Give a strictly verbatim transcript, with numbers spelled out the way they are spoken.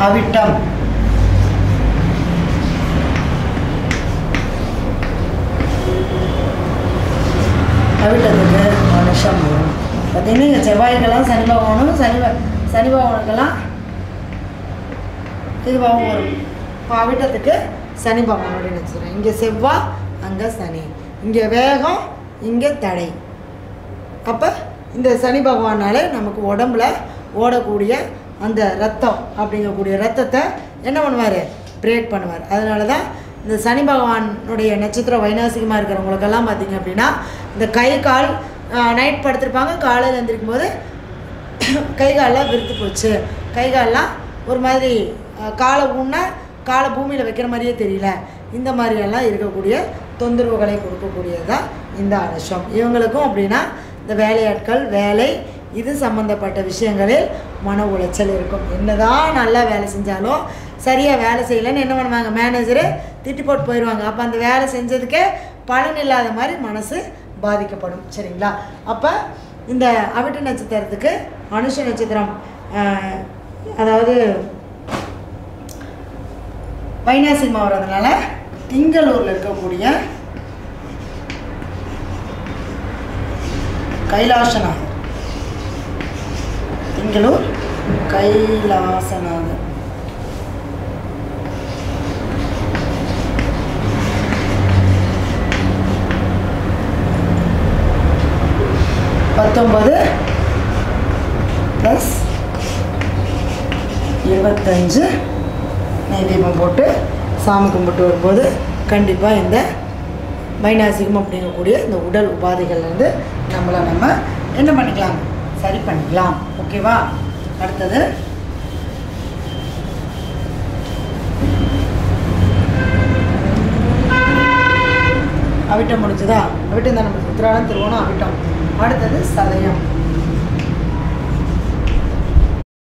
அவிட்டம். அவிட்டத்துக்கு மனுஷம் வரும். பார்த்தீங்கன்னா இங்கே செவ்வாய்க்கெல்லாம் சனி பகவானும் சனி சனி பகவானுக்கெல்லாம் இதுவாகவும் வரும். இப்போ அவிட்டத்துக்கு சனி பகவானோட நினச்சிக்கிறேன். இங்கே செவ்வாய், அங்கே சனி, இங்கே வேகம், இங்கே தடை. அப்போ இந்த சனி பகவானால் நமக்கு உடம்புல ஓடக்கூடிய அந்த ரத்தம் அப்படிங்கக்கூடிய ரத்தத்தை என்ன பண்ணுவார்? பிரேக் பண்ணுவார். அதனால தான் இந்த சனி பகவானுடைய நட்சத்திரம் வைநாசிகமாக இருக்கிறவங்களுக்கெல்லாம் பார்த்திங்க அப்படின்னா இந்த கை கால் நைட் படுத்திருப்பாங்க, காலையில் எழுந்திருக்கும் போது கை காலெலாம் விருத்து போச்சு, கை காலெலாம் ஒரு மாதிரி காலை ஊன்னா காலை பூமியில் வைக்கிற மாதிரியே தெரியல, இந்த மாதிரியெல்லாம் இருக்கக்கூடிய தொந்தரவுகளை கொடுக்கக்கூடியது தான் இந்த அனுஷம். இவங்களுக்கும் அப்படின்னா இந்த வேலையாட்கள் வேலை இது சம்மந்தப்பட்ட விஷயங்களில் மன உளைச்சல் இருக்கும். என்னதான் நல்லா வேலை செஞ்சாலும் சரியாக வேலை செய்யலைன்னு என்ன பண்ணுவாங்க? மேனேஜரு திட்டி போட்டு போயிடுவாங்க. அப்போ அந்த வேலை செஞ்சதுக்கே பலன் இல்லாத மாதிரி மனசு பாதிக்கப்படும். சரிங்களா? அப்போ இந்த அவிட்ட நட்சத்திரத்துக்கு அனுஷ நட்சத்திரம் அதாவது வைநாசிகமாக வர்றதுனால திங்களூரில் இருக்கக்கூடிய கைலாசநாதர், திங்களூர் கைலாசநாதர் பத்தொன்பது ப்ளஸ் இருபத்தஞ்சு நெய் தீபம் போட்டு சாமி கும்பிட்டு வரும்போது கண்டிப்பாக இந்த வைநாசிகம் அப்படிங்கக்கூடிய இந்த உடல் உபாதைகள்லேருந்து நம்மளை நம்ம என்ன பண்ணிக்கலாம்? சரி பண்ணிக்கலாம். ஓகேவா? அடுத்தது அவிட்டம் முடிஞ்சுதா? அவிட்டம் தானே, உத்திராடம் திருவோணம் அவிட்டம். அடுத்தது சதயம்.